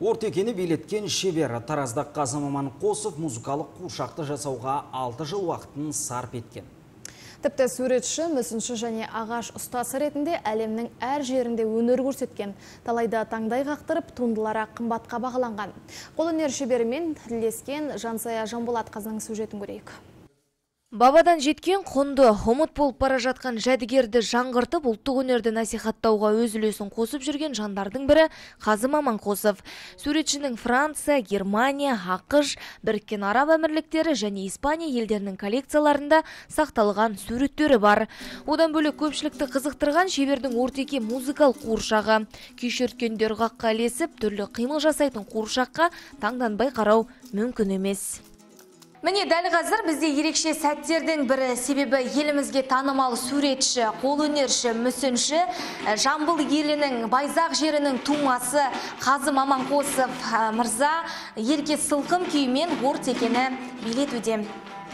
Ортекені билеткен шебер Таразда Қазым Аманқосов музыкалық қуыршақты жасауға 6 жыл уақытын сарп еткен. Тіпті суретші, мүсінші және ағаш ұстасы ретінде әлемнің әр жерінде өнер көрсеткен. Талайда таңдай қақтырып, туындылары қымбатқа бағаланған. Қолөнер шеберімен тілдескен Жансая Жанболатқызының сюжетін көрейік. Бабадан жеткен құнды, ұмыт болып бара жатқан жәдігерді жаңғыртып, ұлттық өнерді насихаттауға өз үлесін қосып жүрген жандардың бірі Қазым Аманқосов. Суретшінің Франция, Германия, ақш, Біріккен Араб Әмірліктері және Испания елдерінің коллекцияларында сақталған суреттері бар. Одан бөлек көпшілікті қызықтырған шебердің ортеке музыкалық қуыршағы. Күйшерткендер қаққа ілесіп, түрлі қимыл жасайтын қуыршаққа таңданбай қарау мүмкін емес. Міне дәл қазір бізде ерекше сәттердің бірі, себебі елімізге танымал суретші, қолөнерші, мүсінші, Жамбыл елінің Байзақ жерінің тумасы Қазым Аманқосов мырза ерке сылқым күйімен ортекені билетуде.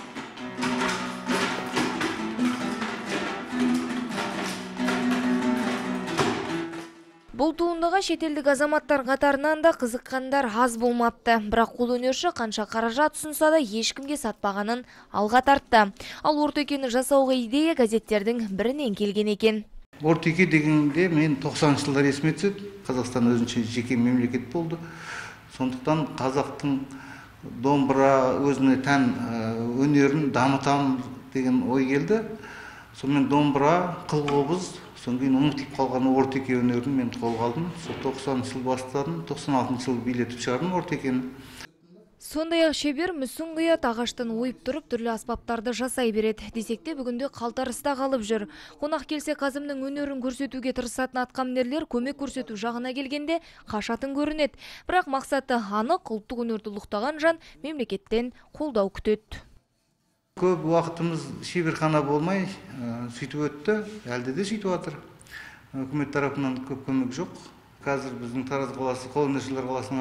Бұл туындыға шетелдік азаматтар қатарынан да қызыққандар аз болмапты. Бірақ қолөнерші қанша қаражат ұсынса да ешкімге сатпағанын алға тартты. Ал ортекені жасауға идея газеттердің бірінен келген екен. Ортеке дегенде мен 90 жылдар есіме түседі. Қазақстан өзінше жеке мемлекет болды. Сондықтан қазақтың домбыра өзіне тән өнерін дамытам деген ой келді. Сонымен домбыра, қыл-қобыз, содан кейін ұмытылып қалған ортеке өнерін мен қолға алдым. 90 жыл бастадым, 96 жыл билетіп шығардым ортекені. Сондай-ақ шебер мүсін құят, ағаштан ойып тұрып түрлі аспаптарды жасай береді. Десек те бүгінде қалтарыста қалып жүр. Қонақ келсе Қазымның өнерін көрсетуге тырысатын атқамінерлер көмек көрсету жағына келгенде қашатын көрінеді. Бірақ мақсаты анық, ұлттық өнерді ұлықтаған жан мемлекеттен қолдау күтеді. Көп уақытымыз шеберхана болмай сөйтіп өтті, әлде де сөйтіп жатыр. Үкімет тарапынан көп көмек жоқ. Қазір біздің Тараз қаласы қолөнершілер қаласының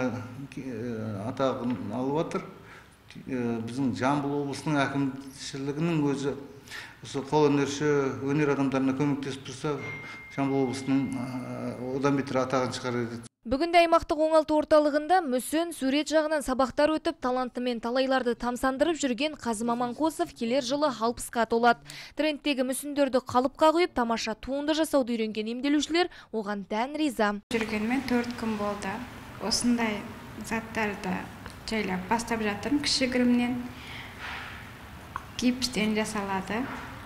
атағын алып жатыр. Біздің Жамбыл облысының әкімшілігінің өзі осы қолөнерші өнер адамдарына көмектесіп тұрса, Жамбыл облысының одан бетер атағын шығарады. Бүгінде аймақтық оңалту орталығында мүсін, сурет жағынан сабақтар өтіп, талантымен талайларды тамсандырып жүрген Қазым Аманқосов келер жылы 60-қа толады. Трендтегі мүсіндерді қалыпқа қойып, тамаша туынды жасауды үйренген емделушілер оған дән риза. Жүргенмен 4 күн болды. Осындай заттарды жайлап бастап жатырмын. Кішігірімнен гипстен жасалады.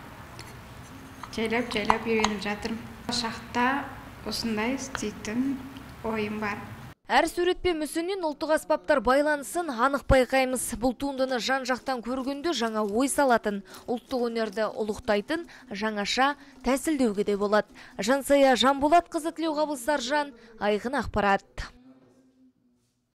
Жайлап үйреніп жатырмын. Шақта осындай істейтін ойым бар. Әр сурет пен мүсіннен ұлттық аспаптар байланысын анық байқаймыз. Бұл туындыны жан-жақтан көргенде жаңа ой салатын, ұлттық өнерді ұлықтайтын, жаңаша тәсілдеуге де болады. Жансая Жанболатқызы, Тілеуқабыл Саржан, Айқын ақпарат.